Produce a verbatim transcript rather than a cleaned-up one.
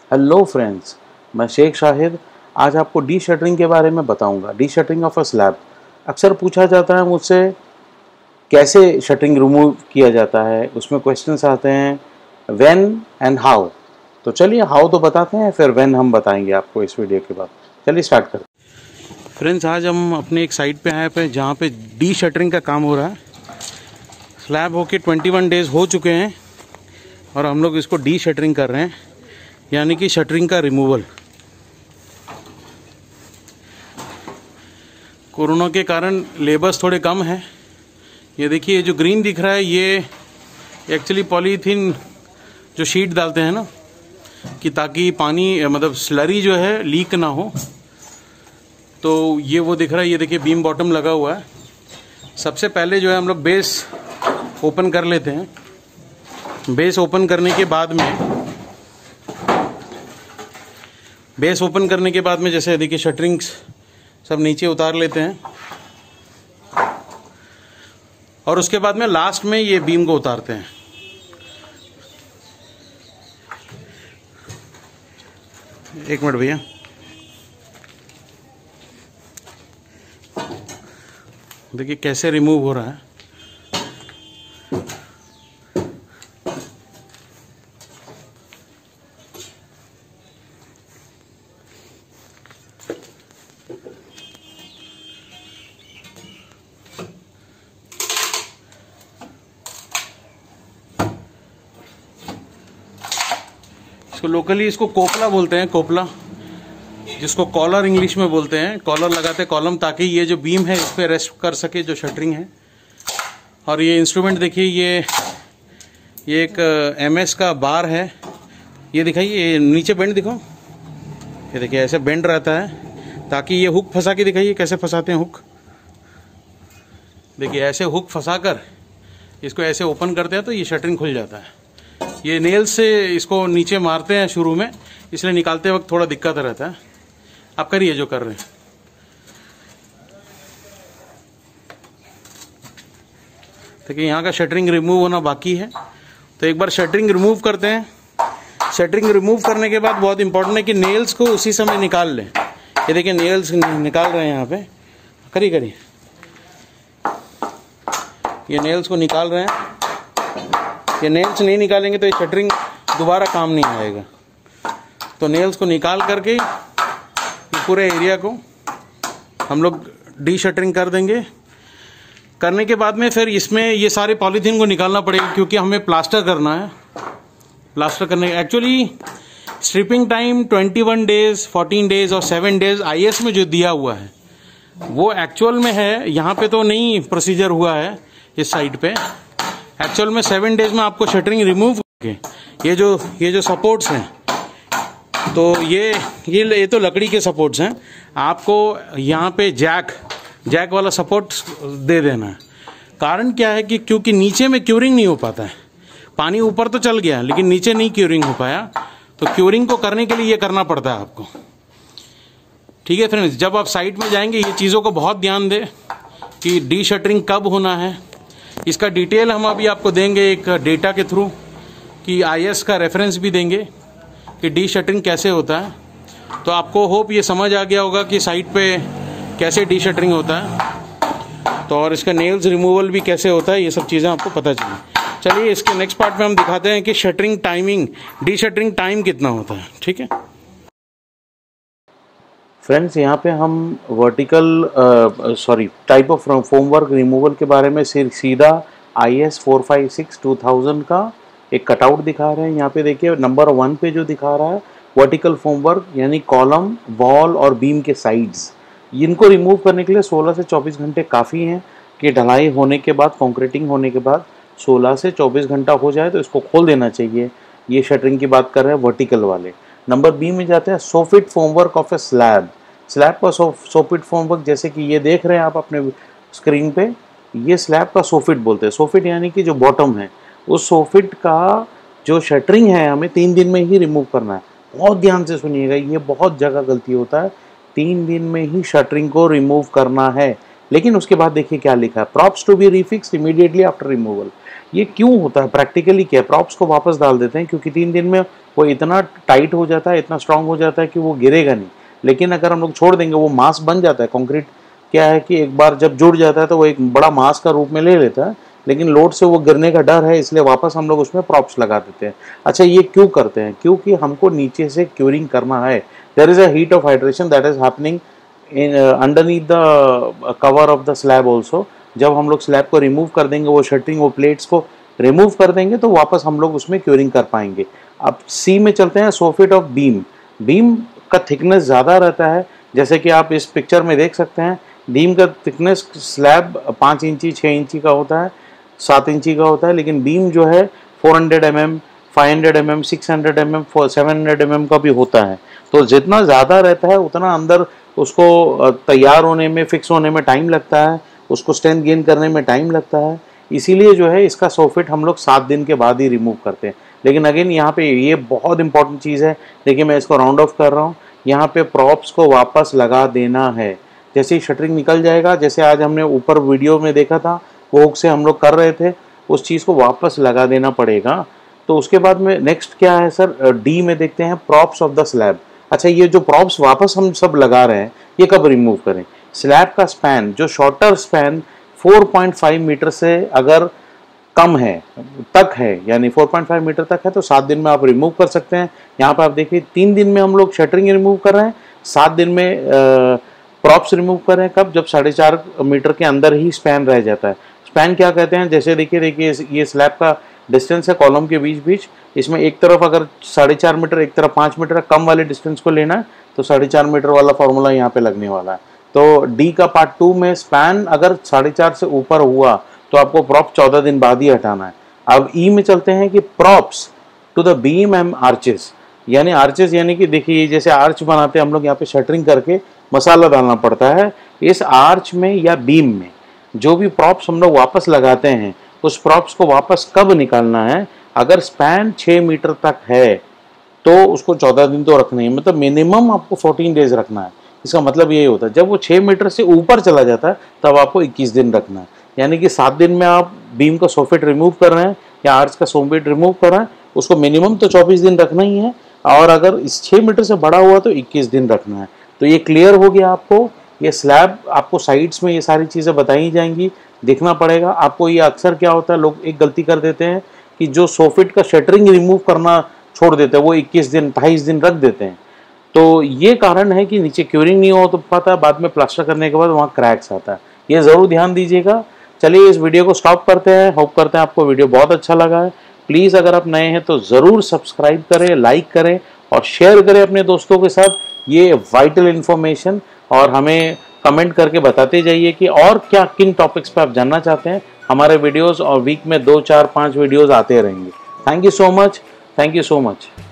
Hello friends, मैं शेख शाहिद आज आपको डी शटरिंग के बारे में बताऊंगा। De shuttering of a slab अक्सर पूछा जाता है मुझसे, कैसे शटरिंग रिमूव किया जाता है। उसमें क्वेश्चंस आते हैं व्हेन एंड हाउ। तो चलिए हाउ तो बताते हैं, फिर व्हेन हम बताएंगे आपको इस वीडियो के बाद। चलिए स्टार्ट करते हैं। फ्रेंड्स, आज हम अपने एक साइट पे आए पे जहाँ पे डी शटरिंग का काम हो रहा है। स्लैब होके इक्कीस डेज हो चुके हैं और हम लोग इसको डी शटरिंग कर रहे हैं, यानी कि शटरिंग का रिमूवल। कोरोना के कारण लेबर्स थोड़े कम हैं। ये देखिए, जो ग्रीन दिख रहा है ये एक्चुअली पॉलीथीन जो शीट डालते हैं ना, कि ताकि पानी मतलब स्लरी जो है लीक ना हो। तो ये वो दिख रहा है, ये देखिए बीम बॉटम लगा हुआ है। सबसे पहले जो है हम लोग बेस ओपन कर लेते हैं। बेस ओपन करने के बाद में बेस ओपन करने के बाद में जैसे देखिए शटरिंग्स सब नीचे उतार लेते हैं और उसके बाद में लास्ट में ये बीम को उतारते हैं। एक मिनट भैया, देखिए कैसे रिमूव हो रहा है। इसको लोकली इसको कोपला बोलते हैं, कोपला, जिसको कॉलर इंग्लिश में बोलते हैं। कॉलर लगाते हैं कॉलम, ताकि ये जो बीम है इस पे रेस्ट कर सके जो शटरिंग है। और ये इंस्ट्रूमेंट देखिए, ये ये एक एमएस का बार है। ये दिखाइए, ये नीचे बेंड दिखो, ये देखिए ऐसे बेंड रहता है, ताकि ये हुक फंसा के दिखाइए कैसे फंसाते हैं हुक। देखिए ऐसे हुक फंसा कर इसको ऐसे ओपन करते हैं तो ये शटरिंग खुल जाता है। ये नेल से इसको नीचे मारते हैं शुरू में, इसलिए निकालते वक्त थोड़ा दिक्कत रहता है। आप करिए जो कर रहे हैं। देखिए यहाँ का शटरिंग रिमूव होना बाकी है, तो एक बार शटरिंग रिमूव करते हैं। शटरिंग रिमूव करने के बाद बहुत इंपॉर्टेंट है कि नेल्स को उसी समय निकाल लें। ये देखिए नेल्स निकाल रहे हैं यहाँ पे, करिए करिए। ये नेल्स को निकाल रहे हैं। ये नेल्स नहीं निकालेंगे तो ये शटरिंग दोबारा काम नहीं आएगा। तो नेल्स को निकाल करके पूरे एरिया को हम लोग डी शटरिंग कर देंगे। करने के बाद में फिर इसमें ये सारे पॉलीथीन को निकालना पड़ेगा, क्योंकि हमें प्लास्टर करना है। प्लास्टर करने एक्चुअली स्ट्रिपिंग टाइम इक्कीस डेज, चौदह डेज और सात डेज आईएस में जो दिया हुआ है वो एक्चुअल में है। यहाँ पे तो नहीं प्रोसीजर हुआ है इस साइड पे। एक्चुअल में सेवन डेज में आपको शटरिंग रिमूव करके ये जो ये जो सपोर्ट्स हैं, तो ये ये ये तो लकड़ी के सपोर्ट्स हैं। आपको यहाँ पे जैक जैक वाला सपोर्ट दे देना है। कारण क्या है कि क्योंकि नीचे में क्यूरिंग नहीं हो पाता है। पानी ऊपर तो चल गया लेकिन नीचे नहीं क्यूरिंग हो पाया, तो क्यूरिंग को करने के लिए ये करना पड़ता है आपको। ठीक है फ्रेंड्स, जब आप साइट में जाएंगे ये चीज़ों को बहुत ध्यान दें कि डी शटरिंग कब होना है। इसका डिटेल हम अभी आपको देंगे एक डेटा के थ्रू, कि आईएस का रेफरेंस भी देंगे कि डी शटरिंग कैसे होता है। तो आपको होप ये समझ आ गया होगा कि साइट पे कैसे डी शटरिंग होता है, तो और इसका नेल्स रिमूवल भी कैसे होता है, ये सब चीज़ें आपको पता चली। चलिए इसके नेक्स्ट पार्ट में हम दिखाते हैं कि shuttering timing, de shuttering time कितना होता है। ठीक है फ्रेंड्स, यहाँ पे हम vertical sorry type of form work removal के बारे में सीधा I S four five six two thousand का एक कटआउट दिखा रहे हैं। यहाँ पे देखिए नंबर वन पे जो दिखा रहा है वर्टिकल फोम वर्क, यानी कॉलम, वॉल और बीम के साइड्स। इनको रिमूव करने के लिए सोलह से चौबीस घंटे काफ़ी हैं कि ढलाई होने के बाद, कॉन्क्रीटिंग होने के बाद सोलह से चौबीस घंटा हो जाए तो इसको खोल देना चाहिए। ये शटरिंग की बात कर रहे हैं वर्टिकल वाले। नंबर बी में जाते हैं soffit formwork of a slab. Slab का सोफिट फोमवर्क, जैसे कि ये देख रहे हैं आप अपने स्क्रीन पे, ये स्लैब का सोफिट बोलते हैं। सोफिट यानी कि जो बॉटम है, उस सोफिट का जो शटरिंग है हमें तीन दिन में ही रिमूव करना है। बहुत ध्यान से सुनिएगा, ये बहुत जगह गलती होता है। तीन दिन में ही शटरिंग को रिमूव करना है। लेकिन उसके बाद देखिए क्या लिखा है, props to be refixed immediately after removal. ये क्यों होता है, प्रैक्टिकली क्या है, प्रॉप्स को वापस डाल देते हैं क्योंकि तीन दिन में वो इतना टाइट हो जाता है, इतना स्ट्रांग हो जाता है कि वो गिरेगा नहीं। लेकिन अगर हम लोग छोड़ देंगे वो मास बन जाता है। कंक्रीट क्या है कि एक बार जब जुड़ जाता है तो वो एक बड़ा मास का रूप में ले लेता है, लेकिन लोड से वो गिरने का डर है, इसलिए वापस हम लोग उसमें प्रॉप्स लगा देते हैं। अच्छा, ये क्यों करते हैं? क्योंकि हमको नीचे से क्यूरिंग करना है। There is a heat of hydration that is happening in underneath the cover of the slab also. जब हम लोग स्लैब को रिमूव कर देंगे, वो शटरिंग, वो प्लेट्स को रिमूव कर देंगे, तो वापस हम लोग उसमें क्यूरिंग कर पाएंगे। अब सी में चलते हैं, सोफिट ऑफ बीम। बीम का थिकनेस ज़्यादा रहता है, जैसे कि आप इस पिक्चर में देख सकते हैं। बीम का थिकनेस स्लैब पाँच इंची छः इंची का होता है, सात इंची का होता है, लेकिन बीम जो है four hundred m m, five hundred m m, six hundred m m, seven hundred m m का भी होता है। तो जितना ज़्यादा रहता है उतना अंदर उसको तैयार होने में, फिक्स होने में टाइम लगता है, उसको स्ट्रेंथ गेन करने में टाइम लगता है। इसीलिए जो है इसका सोफिट हम लोग सात दिन के बाद ही रिमूव करते हैं। लेकिन अगेन यहाँ पे ये बहुत इंपॉर्टेंट चीज़ है, देखिए मैं इसको राउंड ऑफ कर रहा हूँ। यहाँ पे प्रॉप्स को वापस लगा देना है। जैसे ही शटरिंग निकल जाएगा, जैसे आज हमने ऊपर वीडियो में देखा था, वो हुक से हम लोग कर रहे थे, उस चीज़ को वापस लगा देना पड़ेगा। तो उसके बाद में नेक्स्ट क्या है सर, डी में देखते हैं प्रॉप्स ऑफ द स्लैब। अच्छा, ये जो प्रॉप्स वापस हम सब लगा रहे हैं, ये कब रिमूव करें? स्लैब का स्पैन, जो shorter span four point five metre से अगर कम है तक है, यानी फोर पॉइंट फाइव मीटर तक है, तो सात दिन में आप रिमूव कर सकते हैं। यहाँ पर आप देखिए तीन दिन में हम लोग शटरिंग रिमूव कर रहे हैं, सात दिन में प्रॉप्स रिमूव कर रहे हैं। कब? जब साढ़े चार मीटर के अंदर ही स्पैन रह जाता है। स्पैन क्या कहते हैं? जैसे देखिए देखिए ये स्लैब का डिस्टेंस है कॉलम के बीच बीच, इसमें एक तरफ अगर साढ़े चार मीटर, एक तरफ पाँच मीटर, कम वाले डिस्टेंस को लेना है तो साढ़े चार मीटर वाला फॉर्मूला यहाँ पे लगने वाला है। तो डी का पार्ट टू में स्पैन अगर साढ़े चार से ऊपर हुआ तो आपको प्रॉप चौदह दिन बाद ही हटाना है। अब ई में चलते हैं कि props to the beam and arches, यानी आर्चेस यानी कि देखिए जैसे आर्च बनाते हैं हम लोग, यहाँ पे शटरिंग करके मसाला डालना पड़ता है। इस आर्च में या बीम में जो भी प्रॉप्स हम लोग वापस लगाते हैं, उस प्रॉप्स को वापस कब निकालना है? अगर स्पैन छः मीटर तक है तो उसको चौदह दिन तो रखना ही, मतलब मिनिमम आपको फोर्टीन डेज रखना है। इसका मतलब यही होता है, जब वो छः मीटर से ऊपर चला जाता है तब आपको इक्कीस दिन रखना है। यानी कि सात दिन में आप बीम का सोफिट रिमूव कर रहे हैं या आर्च का सोफिट रिमूव कर रहे हैं, उसको मिनिमम तो चौबीस दिन रखना ही है, और अगर इस छः मीटर से बड़ा हुआ तो इक्कीस दिन रखना है। तो ये क्लियर हो गया आपको। ये स्लैब आपको साइड्स में ये सारी चीज़ें बताई जाएंगी, देखना पड़ेगा आपको। ये अक्सर क्या होता है, लोग एक गलती कर देते हैं कि जो सोफिट का शटरिंग रिमूव करना छोड़ देते हैं, वो इक्कीस दिन अट्ठाईस दिन रख देते हैं। तो ये कारण है कि नीचे क्यूरिंग नहीं हो तो पाता, बाद में प्लास्टर करने के बाद वहाँ क्रैक्स आता है। ये ज़रूर ध्यान दीजिएगा। चलिए इस वीडियो को स्टॉप करते हैं। होप करते हैं आपको वीडियो बहुत अच्छा लगा है। प्लीज़ अगर आप नए हैं तो ज़रूर सब्सक्राइब करें, लाइक करें और शेयर करें अपने दोस्तों के साथ ये वाइटल इन्फॉर्मेशन, और हमें कमेंट करके बताते जाइए कि और क्या किन टॉपिक्स पे आप जानना चाहते हैं। हमारे वीडियोस और वीक में दो चार पाँच वीडियोस आते रहेंगे। Thank you so much, thank you so much.